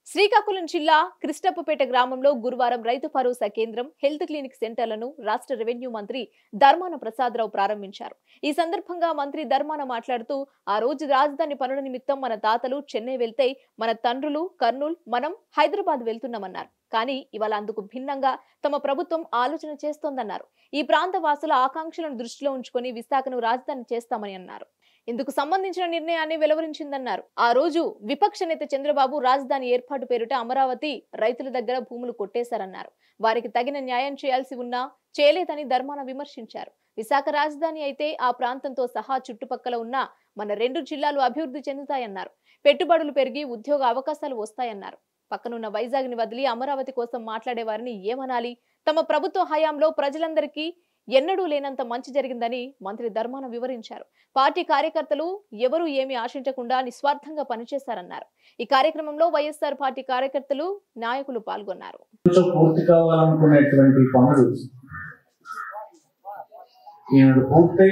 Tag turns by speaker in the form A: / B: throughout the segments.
A: శ్రీకాకుళం జిల్లా కృష్ణప్పపేట గ్రామంలో గురువారం రైతు భరోసా కేంద్రం, హెల్త్ క్లినిక్ సెంటర్లను రాష్ట్ర రెవెన్యూ మంత్రి ధర్మాన ప్రసాదరావు ప్రారంభించారు. ఈ సందర్భంగా మంత్రి ధర్మాన మాట్లాడుతూ, ఆ రోజు రాజధాని పనుల నిమిత్తం మన తాతలు చెన్నై వెళ్తే మన తండ్రులు కర్నూలు, మనం హైదరాబాద్ వెళ్తున్నామన్నారు. కానీ ఇవాళ అందుకు భిన్నంగా తమ ప్రభుత్వం ఆలోచన చేస్తోందన్నారు. ఈ ప్రాంత వాసుల ఆకాంక్షలను దృష్టిలో ఉంచుకొని విశాఖను రాజధాని చేస్తామని అన్నారు. ఇందుకు సంబంధించిన నిర్ణయాన్ని వెలువరించిందన్నారు. ఆ రోజు విపక్ష నేత చంద్రబాబు రాజధాని ఏర్పాటు పేరిట అమరావతి రైతుల దగ్గర భూములు కొట్టేశారన్నారు. వారికి తగిన న్యాయం చేయాల్సి ఉన్నా చేయలేదని ధర్మాన విమర్శించారు. విశాఖ రాజధాని అయితే ఆ ప్రాంతంతో సహా చుట్టుపక్కల ఉన్న మన 2 జిల్లాలు అభివృద్ధి చెందుతాయన్నారు. పెట్టుబడులు పెరిగి ఉద్యోగ అవకాశాలు వస్తాయన్నారు. పక్కనున్న వైజాగ్ ని వదిలి అమరావతి కోసం మాట్లాడే వారిని ఏమనాలి? తమ ప్రభుత్వ హయాంలో ప్రజలందరికీ ఎన్నడూ లేనంత మంచి జరిగిందని మంత్రి ధర్మాన వివరించారు. పార్టీ కార్యకర్తలు ఎవరూ ఏమీ ఆశించకుండా నిస్వార్థంగా పనిచేశారన్నారు. ఈ కార్యక్రమంలో వైఎస్ఆర్ పార్టీ కార్యకర్తలు, నాయకులు పాల్గొన్నారు.
B: పూర్తి కావాలనుకునేటువంటి పనులు ఈనాడు పూర్తయి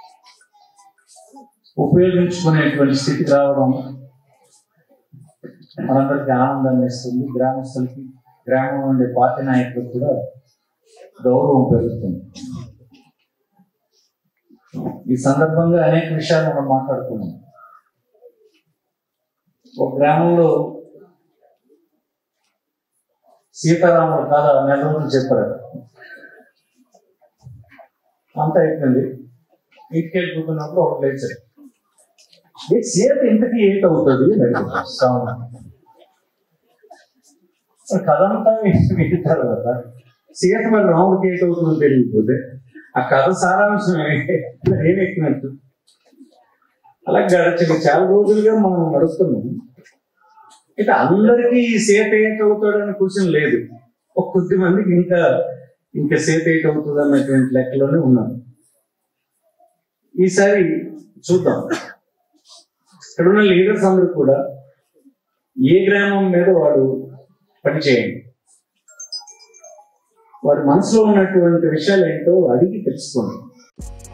B: ఉపయోగించుకునేటువంటి స్థితికి రావడం మనందరికీ ఆనందాన్ని ఇస్తుంది. గ్రామస్తులకి, గ్రామం ఉండే పార్టీ నాయకులకు కూడా గౌరవం పెరుగుతుంది. ఈ సందర్భంగా అనేక విషయాలు మనం మాట్లాడుకున్నాం. ఒక గ్రామంలో సీతారాముడు కథ నెల రోజులు చెప్పారు. అంతా అయిపోయింది. ఇంటికి వెళ్ళిపోతున్నప్పుడు ఒకటి లేచారు, సీత ఇంతకీ ఏంటవుతుంది కథ అంతా వింటారు కదా. సీత మరి రాముడికి ఏంటవుతుందో తెలియకపోతే ఆ కథ సారాంశం ఏమెక్కినట్టు. అలా గడిచిన చాలా రోజులుగా మనం నడుస్తున్నాం. ఇక అందరికీ సీత ఏంటవుతాడని క్వశ్చన్ లేదు. ఒక కొద్ది మందికి ఇంకా సీత ఏంటవుతుంది అన్నటువంటి లెక్కలోనే ఉన్నాను. ఈసారి చూద్దాం. ఇక్కడున్న లీడర్స్ అందరూ కూడా ఏ గ్రామం మీద వాడు పనిచేయండి, వారి మనసులో ఉన్నటువంటి విషయాలు ఏంటో అడిగి తెలుసుకోండి.